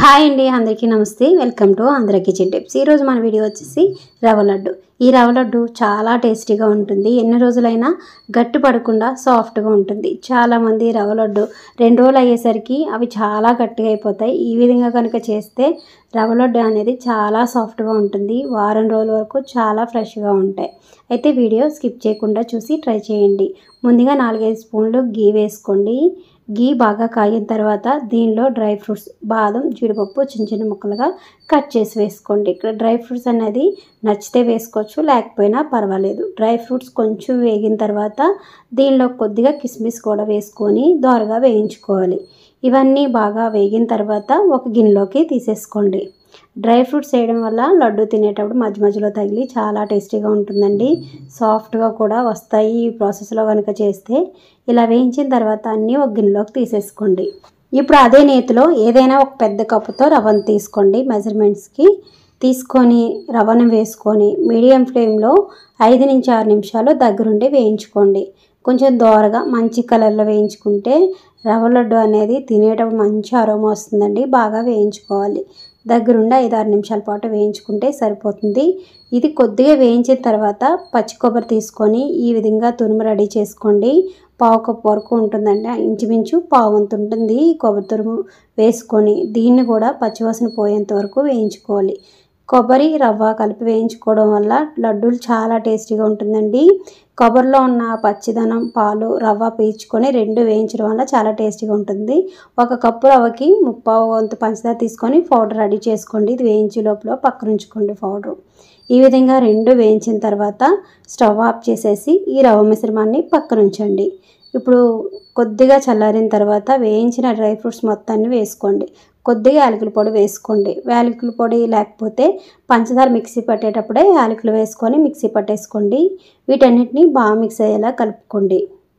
Hi అండి, అందరికీ నమస్తే. Welcome to Andhra kitchen tips. ఈరోజు మన వీడియో వచ్చేసి రవ్వ లడ్డు. ఈ రవ్వ లడ్డు చాలా టేస్టీగా ఉంటుంది. ఎన్ని రోజులైనా గట్టి పడకుండా సాఫ్ట్గా ఉంటుంది. చాలామంది రవ్వ లడ్డు 2 రోజులు అయ్యేసరికి అవి చాలా గట్టిగా అయిపోతాయి. ఈ విధంగా కనుక చేస్తే రవ్వ లడ్డు అనేది చాలా సాఫ్ట్గా ఉంటుంది. వారం రోజుల వరకు చాలా ఫ్రెష్గా ఉంటాయి. అయితే వీడియో స్కిప్ చేయకుండా చూసి ట్రై చేయండి. ముందుగా 4-5 స్పూన్లు గీ వేసుకోండి. గీ బాగా కాగిన తర్వాత దీనిలో డ్రై ఫ్రూట్స్, బాదం, జీడిపప్పు చిన్న చిన్న ముక్కలుగా కట్ చేసి వేసుకోండి. ఇక్కడ డ్రై ఫ్రూట్స్ అనేది నచ్చితే వేసుకోవచ్చు, లేకపోయినా పర్వాలేదు. డ్రై ఫ్రూట్స్ కొంచెం వేగిన తర్వాత దీనిలో కొద్దిగా కిస్మిస్ కూడా వేసుకొని దోరగా వేయించుకోవాలి. ఇవన్నీ బాగా వేగిన తర్వాత ఒక గిన్నెలోకి తీసేసుకోండి. డ్రై ఫ్రూట్స్ వేయడం వల్ల లడ్డు తినేటప్పుడు మధ్య మధ్యలో తగిలి చాలా టేస్టీగా ఉంటుందండి. సాఫ్ట్గా కూడా వస్తాయి ఈ ప్రాసెస్లో కనుక చేస్తే. ఇలా వేయించిన తర్వాత అన్నీ ఒక గిన్నెలోకి తీసేసుకోండి. ఇప్పుడు అదే నేతిలో ఏదైనా ఒక పెద్ద కప్పుతో రవ్వను తీసుకోండి. మెజర్మెంట్స్కి తీసుకొని రవ్వను వేసుకొని మీడియం ఫ్లేమ్లో 5 నుంచి 6 నిమిషాలు దగ్గరుండి వేయించుకోండి. కొంచెం దోరగా మంచి కలర్లో వేయించుకుంటే రవ్వ లడ్డు అనేది తినేటప్పుడు మంచి అరోమా వస్తుందండి. బాగా వేయించుకోవాలి. దగ్గరుండి 5-6 నిమిషాల పాటు వేయించుకుంటే సరిపోతుంది. ఇది కొద్దిగా వేయించిన తర్వాత పచ్చి కొబ్బరి తీసుకొని ఈ విధంగా తురుము రెడీ చేసుకోండి. 1/4 కప్పు వరకు ఉంటుందండి, ఇంచుమించు పావంత ఉంటుంది. కొబ్బరి తురుము వేసుకొని దీన్ని కూడా పచ్చివాసన పోయేంత వరకు వేయించుకోవాలి. కొబ్బరి రవ్వ కలిపి వేయించుకోవడం వల్ల లడ్డూలు చాలా టేస్టీగా ఉంటుందండి. కొబ్బరిలో ఉన్న పచ్చిదనం, పాలు, రవ్వ పీల్చుకొని 2 వేయించడం వల్ల చాలా టేస్టీగా ఉంటుంది. 1 కప్పు రవ్వకి 3/4 వంతు పంచదార తీసుకొని పౌడర్ రెడీ చేసుకోండి. ఇది వేయించే లోపల పక్కన ఉంచుకోండి పౌడరు. ఈ విధంగా 2 వేయించిన తర్వాత స్టవ్ ఆఫ్ చేసేసి ఈ రవ్వ మిశ్రమాన్ని పక్కన ఉంచండి. ఇప్పుడు కొద్దిగా చల్లారిన తర్వాత వేయించిన డ్రై ఫ్రూట్స్ మొత్తాన్ని వేసుకోండి. కొద్దిగా యాలకుల పొడి వేసుకోండి. యాలకుల పొడి లేకపోతే పంచదార మిక్సీ పట్టేటప్పుడే యాలకులు వేసుకొని మిక్సీ పట్టేసుకోండి. వీటన్నిటిని బాగా మిక్స్ అయ్యేలా కలుపుకోండి.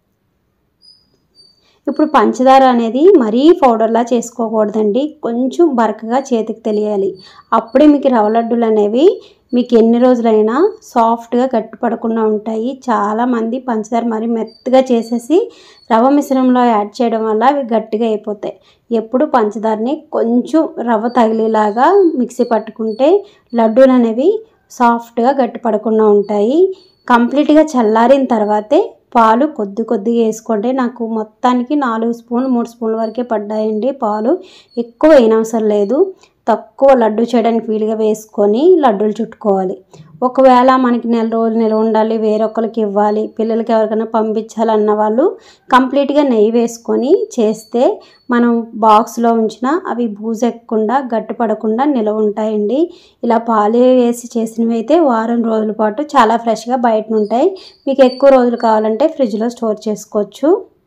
ఇప్పుడు పంచదార అనేది మరీ పౌడర్లా చేసుకోకూడదండి. కొంచెం బరకగా చేతికి తెలియాలి. అప్పుడే మీకు రవ్వ లడ్డూలు అనేవి మీకు ఎన్ని రోజులైనా సాఫ్ట్గా గట్టిపడకుండా ఉంటాయి. చాలామంది పంచదార మరీ మెత్తగా చేసేసి రవ్వ మిశ్రమంలో యాడ్ చేయడం వల్ల అవి గట్టిగా అయిపోతాయి. ఎప్పుడు పంచదారని కొంచెం రవ్వ తగిలేలాగా మిక్సీ పట్టుకుంటే లడ్డూలు అనేవి సాఫ్ట్గా గట్టిపడకుండా ఉంటాయి. కంప్లీట్గా చల్లారిన తర్వాతే పాలు కొద్దిగా వేసుకోండి. నాకు మొత్తానికి 4 స్పూన్లు 3 స్పూన్ల వరకే పడ్డాయండి పాలు. ఎక్కువ వేయనవసరం లేదు. తక్కువ లడ్డు చేయడానికి వీలుగా వేసుకొని లడ్డూలు చుట్టుకోవాలి. ఒకవేళ మనకి నెల రోజులు నిల్వ ఉండాలి, వేరొకరికి ఇవ్వాలి, పిల్లలకి ఎవరికైనా పంపించాలన్న వాళ్ళు కంప్లీట్గా నెయ్యి వేసుకొని చేస్తే మనం బాక్స్లో ఉంచినా అవి బూజెక్కకుండా గట్టిపడకుండా నిల్వ ఉంటాయండి. ఇలా పాలు వేసి చేసినవి అయితే వారం రోజుల పాటు చాలా ఫ్రెష్గా బయట ఉంటాయి. మీకు ఎక్కువ రోజులు కావాలంటే ఫ్రిడ్జ్లో స్టోర్ చేసుకోవచ్చు.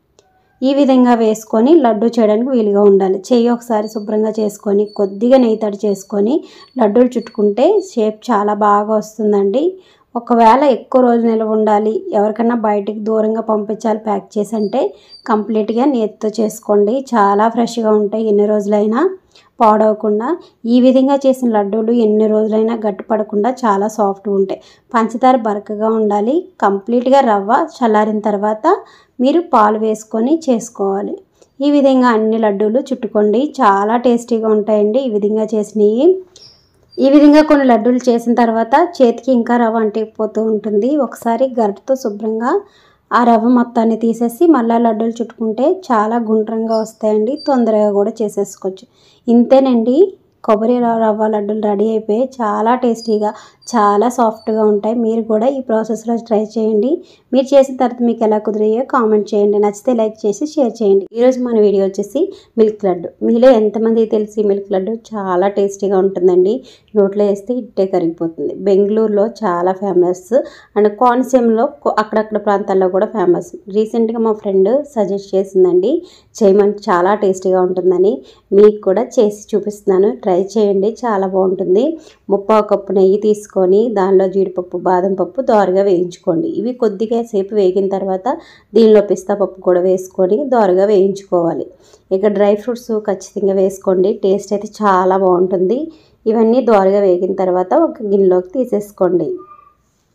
ఈ విధంగా వేసుకొని లడ్డు చేయడానికి వీలుగా ఉండాలి. చెయ్యి ఒకసారి శుభ్రంగా చేసుకొని కొద్దిగా నెయ్యి తడి చేసుకొని లడ్డూలు చుట్టుకుంటే షేప్ చాలా బాగా వస్తుందండి. ఒకవేళ ఎక్కువ రోజు నిల్వ ఉండాలి, ఎవరికైనా బయటికి దూరంగా పంపించాలి ప్యాక్ చేసి అంటే కంప్లీట్గా నేతితో చేసుకోండి. చాలా ఫ్రెష్గా ఉంటాయి, ఎన్ని రోజులైనా పాడవకుండా. ఈ విధంగా చేసిన లడ్డూలు ఎన్ని రోజులైనా గట్టిపడకుండా చాలా సాఫ్ట్గా ఉంటాయి. పంచదార బరకగా ఉండాలి. కంప్లీట్గా రవ్వ చల్లారిన తర్వాత మీరు పాలు వేసుకొని చేసుకోవాలి. ఈ విధంగా అన్ని లడ్డూలు చుట్టుకోండి. చాలా టేస్టీగా ఉంటాయండి ఈ విధంగా చేసినవి. ఈ విధంగా కొన్ని లడ్డూలు చేసిన తర్వాత చేతికి ఇంకా రవ్వ అంటిపోతూ ఉంటుంది. ఒకసారి గరిటెతో శుభ్రంగా ఆ రవ్వ మొత్తాన్ని తీసేసి మళ్ళీ లడ్డూలు చుట్టుకుంటే చాలా గుండ్రంగా వస్తాయండి. తొందరగా కూడా చేసేసుకోవచ్చు. ఇంతేనండి, కొబ్బరి రవ్వ లడ్డూలు రెడీ అయిపోయి చాలా టేస్టీగా చాలా సాఫ్ట్గా ఉంటాయి. మీరు కూడా ఈ ప్రాసెస్లో ట్రై చేయండి. మీరు చేసిన తర్వాత మీకు ఎలా కుదిరాయో కామెంట్ చేయండి. నచ్చితే లైక్ చేసి షేర్ చేయండి. ఈరోజు మన వీడియో వచ్చేసి మిల్క్ లడ్డు. మీలో ఎంతమందికి తెలిసి మిల్క్ లడ్డు చాలా టేస్టీగా ఉంటుందండి. నోట్లో వేస్తే ఇట్టే కరిగిపోతుంది. బెంగళూరులో చాలా ఫేమస్ అండ్ కోనసీమలో అక్కడక్కడ ప్రాంతాల్లో కూడా ఫేమస్. రీసెంట్గా మా ఫ్రెండ్ సజెస్ట్ చేసిందండి చేయమని, చాలా టేస్టీగా ఉంటుందని. మీకు కూడా చేసి చూపిస్తున్నాను, ట్రై చేయండి, చాలా బాగుంటుంది. 3/4 కప్పు నెయ్యి తీసుకొని దానిలో జీడిపప్పు, బాదం పప్పు దోరగా వేయించుకోండి. ఇవి కొద్దిగా సేపు వేగిన తర్వాత దీనిలో పిస్తా పప్పు కూడా వేసుకొని దోరగా వేయించుకోవాలి. ఇక డ్రై ఫ్రూట్స్ ఖచ్చితంగా వేసుకోండి, టేస్ట్ అయితే చాలా బాగుంటుంది. ఇవన్నీ దోరగా వేగిన తర్వాత ఒక గిన్నెలోకి తీసేసుకోండి.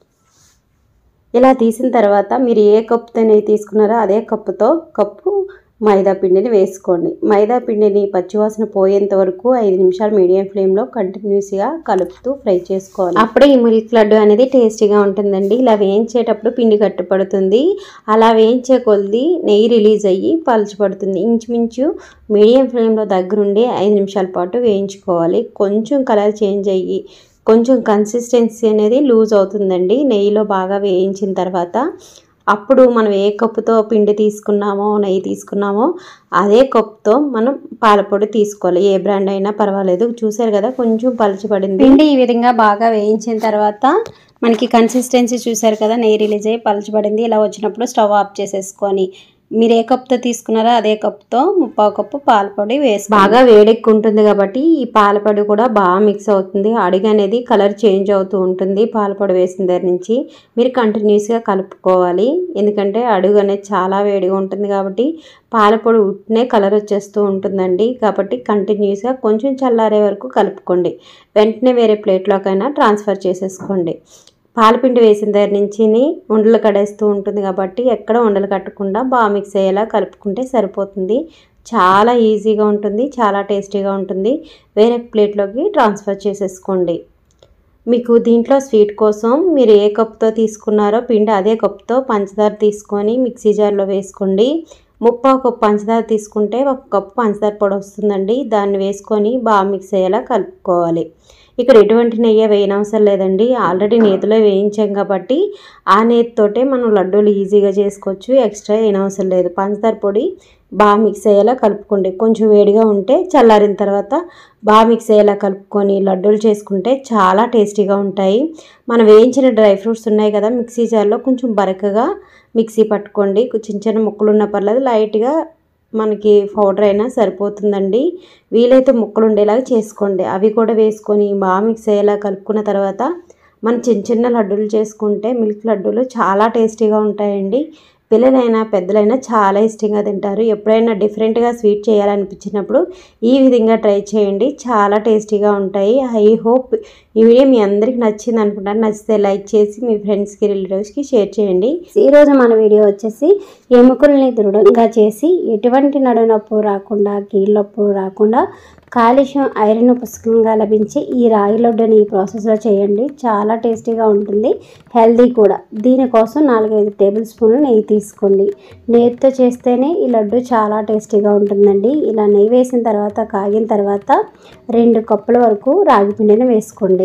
ఇలా తీసిన తర్వాత మీరు ఏ కప్పుతో నెయ్యి తీసుకున్నారో అదే కప్పుతో కప్పు మైదా పిండిని వేసుకోండి. మైదా పిండిని పచ్చివాసన పోయేంత వరకు 5 నిమిషాలు మీడియం ఫ్లేమ్లో కంటిన్యూస్గా కలుపుతూ ఫ్రై చేసుకోవాలి. అప్పుడే ఈ మిల్క్ లడ్డు అనేది టేస్టీగా ఉంటుందండి. ఇలా వేయించేటప్పుడు పిండి గట్టిపడుతుంది. అలా వేయించే కొద్ది నెయ్యి రిలీజ్ అయ్యి పలుచబడుతుంది. ఇంచుమించు మీడియం ఫ్లేమ్లో దగ్గరుండి 5 నిమిషాల పాటు వేయించుకోవాలి. కొంచెం కలర్ చేంజ్ అయ్యి కొంచెం కన్సిస్టెన్సీ అనేది లూజ్ అవుతుందండి నెయ్యిలో బాగా వేయించిన తర్వాత. అప్పుడు మనం ఏ కప్పుతో పిండి తీసుకున్నామో నెయ్యి తీసుకున్నామో అదే కప్పుతో మనం పాలపొడి తీసుకోవాలి. ఏ బ్రాండ్ అయినా పర్వాలేదు. చూసారు కదా కొంచెం పలచబడింది. పిండి ఈ విధంగా బాగా వేయించిన తర్వాత మనకి కన్సిస్టెన్సీ చూసారు కదా నెయ్యి రిలీజ్ అయ్యి పలచబడింది. ఇలా వచ్చినప్పుడు స్టవ్ ఆఫ్ చేసేసుకొని మీరు ఏ కప్తో తీసుకున్నారో అదే కప్తో 3/4 కప్పు పాలపొడి వేసి బాగా వేడెక్కి ఉంటుంది కాబట్టి ఈ పాలపొడి కూడా బాగా మిక్స్ అవుతుంది. అడుగు అనేది కలర్ చేంజ్ అవుతూ ఉంటుంది. పాలపొడి వేసిన దగ్గర నుంచి మీరు కంటిన్యూస్గా కలుపుకోవాలి. ఎందుకంటే అడుగు అనేది చాలా వేడిగా ఉంటుంది కాబట్టి పాలపొడి ఉట్నే కలర్ వచ్చేస్తూ ఉంటుందండి. కాబట్టి కంటిన్యూస్గా కొంచెం చల్లారే వరకు కలుపుకోండి. వెంటనే వేరే ప్లేట్లోకైనా ట్రాన్స్ఫర్ చేసేసుకోండి. పాలపిండి వేసిన దగ్గర నుంచి ఉండలు కడేస్తూ ఉంటుంది కాబట్టి ఎక్కడ ఉండలు కట్టకుండా బాగా మిక్స్ అయ్యేలా కలుపుకుంటే సరిపోతుంది. చాలా ఈజీగా ఉంటుంది. చాలా టేస్టీగా ఉంటుంది. వేరే ప్లేట్లోకి ట్రాన్స్ఫర్ చేసేసుకోండి. మీకు దీంట్లో స్వీట్ కోసం మీరు ఏ కప్తో తీసుకున్నారో పిండి అదే కప్తో పంచదార తీసుకొని మిక్సీ జార్లో వేసుకోండి. 3/4 కప్పు పంచదార తీసుకుంటే 1 కప్పు పంచదార పొడి వస్తుందండి. దాన్ని వేసుకొని బాగా మిక్స్ అయ్యేలా కలుపుకోవాలి. ఇక్కడ ఎటువంటి నెయ్యి వేయనవసరం లేదండి. ఆల్రెడీ నేతిలో వేయించాం కాబట్టి ఆ నేతితోటే మనం లడ్డూలు ఈజీగా చేసుకోవచ్చు. ఎక్స్ట్రా వేయనవసరం లేదు. పంచదార పొడి బాగా మిక్స్ అయ్యేలా కలుపుకోండి. కొంచెం వేడిగా ఉంటే చల్లారిన తర్వాత బాగా మిక్స్ అయ్యేలా కలుపుకొని లడ్డూలు చేసుకుంటే చాలా టేస్టీగా ఉంటాయి. మనం వేయించిన డ్రై ఫ్రూట్స్ ఉన్నాయి కదా మిక్సీ జార్లో కొంచెం బరకగా మిక్సీ పట్టుకోండి. చిన్న చిన్న ముక్కలు ఉన్న పర్లేదు, లైట్గా మనకి పౌడర్ అయినా సరిపోతుందండి. వీలైతే ముక్కలు ఉండేలాగా చేసుకోండి. అవి కూడా వేసుకొని బాగా మిక్స్ అయ్యేలా కలుపుకున్న తర్వాత మనం చిన్న చిన్న లడ్డూలు చేసుకుంటే మిల్క్ లడ్డూలు చాలా టేస్టీగా ఉంటాయండి. పిల్లలైనా పెద్దలైనా చాలా ఇష్టంగా తింటారు. ఎప్పుడైనా డిఫరెంట్గా స్వీట్ చేయాలనిపించినప్పుడు ఈ విధంగా ట్రై చేయండి. చాలా టేస్టీగా ఉంటాయి. ఐ హోప్ ఈ వీడియో మీ అందరికి నచ్చింది అనుకుంటాను. నచ్చితే లైక్ చేసి మీ ఫ్రెండ్స్కి రిలేటివ్స్కి షేర్ చేయండి. ఈరోజు మన వీడియో వచ్చేసి ఎముకల్ని దృఢంగా చేసి ఎటువంటి నడునొప్పు రాకుండా కీళ్ళొప్పు రాకుండా కాల్షియం ఐరన్ పుష్కలంగా లభించే ఈ రాగి లడ్డుని ఈ ప్రాసెస్లో చేయండి. చాలా టేస్టీగా ఉంటుంది. హెల్దీ కూడా. దీనికోసం 4-5 టేబుల్ స్పూన్లు నెయ్యి తీసుకోండి. నెయ్యితో చేస్తేనే ఈ లడ్డు చాలా టేస్టీగా ఉంటుందండి. ఇలా నెయ్యి వేసిన తర్వాత కాగిన తర్వాత 2 కప్పుల వరకు రాగి పిండిని వేసుకోండి.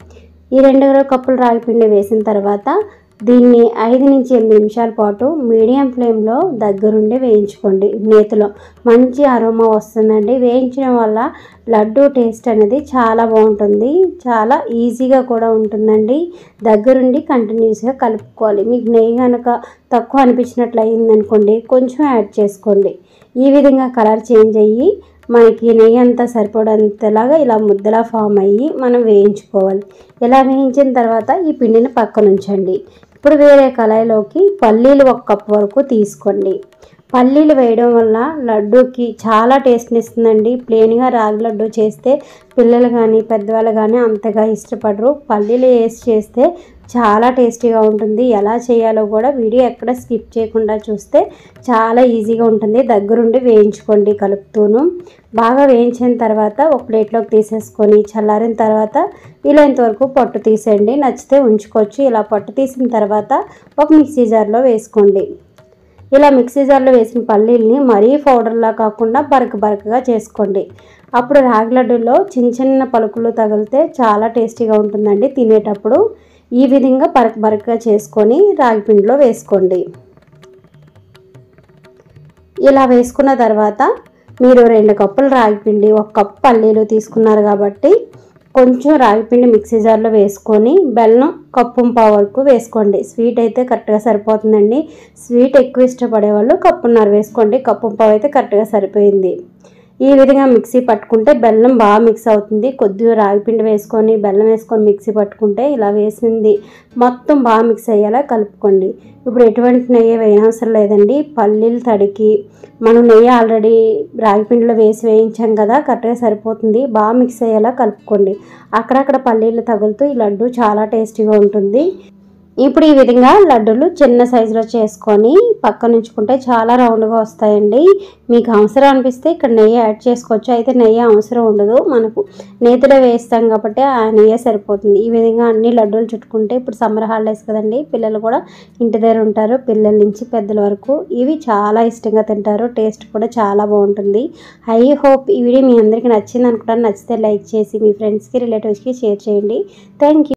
ఈ 2 కప్పులు రాగి పిండి వేసిన తర్వాత దీన్ని 5 నుంచి 8 నిమిషాల పాటు మీడియం ఫ్లేమ్లో దగ్గరుండి వేయించుకోండి. నేతిలో మంచి అరోమా వస్తుందండి. వేయించడం వల్ల లడ్డు టేస్ట్ అనేది చాలా బాగుంటుంది. చాలా ఈజీగా కూడా ఉంటుందండి. దగ్గరుండి కంటిన్యూస్గా కలుపుకోవాలి. మీకు నెయ్యి కనుక తక్కువ అనిపించినట్లు అయిందనుకోండి కొంచెం యాడ్ చేసుకోండి. ఈ విధంగా కలర్ చేంజ్ అయ్యి మనకి నెయ్యి అంతా సరిపడంతలాగా ఇలా ముద్దలా ఫామ్ అయ్యి మనం వేయించుకోవాలి. ఇలా వేయించిన తర్వాత ఈ పిండిని పక్కన ఉంచండి. ఇప్పుడు వేరే కళాయిలోకి పల్లీలు 1 కప్పు వరకు తీసుకోండి. పల్లీలు వేయడం వల్ల లడ్డూకి చాలా టేస్ట్ని ఇస్తుందండి. ప్లెయిన్గా రాగి లడ్డు చేస్తే పిల్లలు కానీ పెద్దవాళ్ళు కానీ అంతగా ఇష్టపడరు. పల్లీలు వేసి చేస్తే చాలా టేస్టీగా ఉంటుంది. ఎలా చేయాలో కూడా వీడియో ఎక్కడ స్కిప్ చేయకుండా చూస్తే చాలా ఈజీగా ఉంటుంది. దగ్గరుండి వేయించుకోండి కలుపుతూను. బాగా వేయించిన తర్వాత ఒక ప్లేట్లోకి తీసేసుకొని చల్లారిన తర్వాత వీలైనంతవరకు పొట్టు తీసేయండి. నచ్చితే ఉంచుకోవచ్చు. ఇలా పొట్టు తీసిన తర్వాత ఒక మిక్సీ జార్లో వేసుకోండి. ఇలా మిక్సీ జార్లో వేసిన పల్లీల్ని మరీ పౌడర్లా కాకుండా బరకగా చేసుకోండి. అప్పుడు రాగి లడ్డూలో చిన్న చిన్న పలుకులు తగిలితే చాలా టేస్టీగా ఉంటుందండి తినేటప్పుడు. ఈ విధంగా బరకగా చేసుకొని రాగి పిండిలో వేసుకోండి. ఇలా వేసుకున్న తర్వాత మీరు 2 కప్పులు రాగి పిండి 1 కప్పు పల్లీలు తీసుకున్నారు కాబట్టి కొంచెం రాగిపిండి మిక్సీ జార్లో వేసుకొని బెల్లం 1.5 కప్పు వరకు వేసుకోండి. స్వీట్ అయితే కరెక్ట్గా సరిపోతుందండి. స్వీట్ ఎక్కువ ఇష్టపడే వాళ్ళు 1.5 కప్పు వేసుకోండి. 1.5 కప్పు అయితే కరెక్ట్గా సరిపోయింది. ఈ విధంగా మిక్సీ పట్టుకుంటే బెల్లం బాగా మిక్స్ అవుతుంది. కొద్దిగా రాగిపిండి వేసుకొని బెల్లం వేసుకొని మిక్సీ పట్టుకుంటే ఇలా వేసింది మొత్తం బాగా మిక్స్ అయ్యేలా కలుపుకోండి. ఇప్పుడు ఎటువంటి నెయ్యి వేయనవసరం లేదండి. పల్లీలు తడికి మనం నెయ్యి ఆల్రెడీ రాగిపిండిలో వేసి వేయించాం కదా కరెక్ట్గా సరిపోతుంది. బాగా మిక్స్ అయ్యేలా కలుపుకోండి. అక్కడక్కడ పల్లీలు తగులుతూ ఈ లడ్డు చాలా టేస్టీగా ఉంటుంది. ఇప్పుడు ఈ విధంగా లడ్డూలు చిన్న సైజులో చేసుకొని పక్కన ఉంచుకుంటే చాలా రౌండ్గా వస్తాయండి. మీకు అవసరం అనిపిస్తే ఇక్కడ నెయ్యి యాడ్ చేసుకోవచ్చు. అయితే నెయ్యి అవసరం ఉండదు, మనకు నేతిలో వేస్తాం కాబట్టి ఆ నెయ్యి సరిపోతుంది. ఈ విధంగా అన్ని లడ్డూలు చుట్టుకుంటే ఇప్పుడు సమ్మర్ హాలిడేస్ కదండి, పిల్లలు కూడా ఇంటి దగ్గర ఉంటారు, పిల్లల నుంచి పెద్దల వరకు ఇవి చాలా ఇష్టంగా తింటారు. టేస్ట్ కూడా చాలా బాగుంటుంది. ఐ హోప్ ఈ వీడియో మీ అందరికీ నచ్చింది అనుకుంటాను. నచ్చితే లైక్ చేసి మీ ఫ్రెండ్స్కి రిలేటివ్స్కి షేర్ చేయండి. Thank you.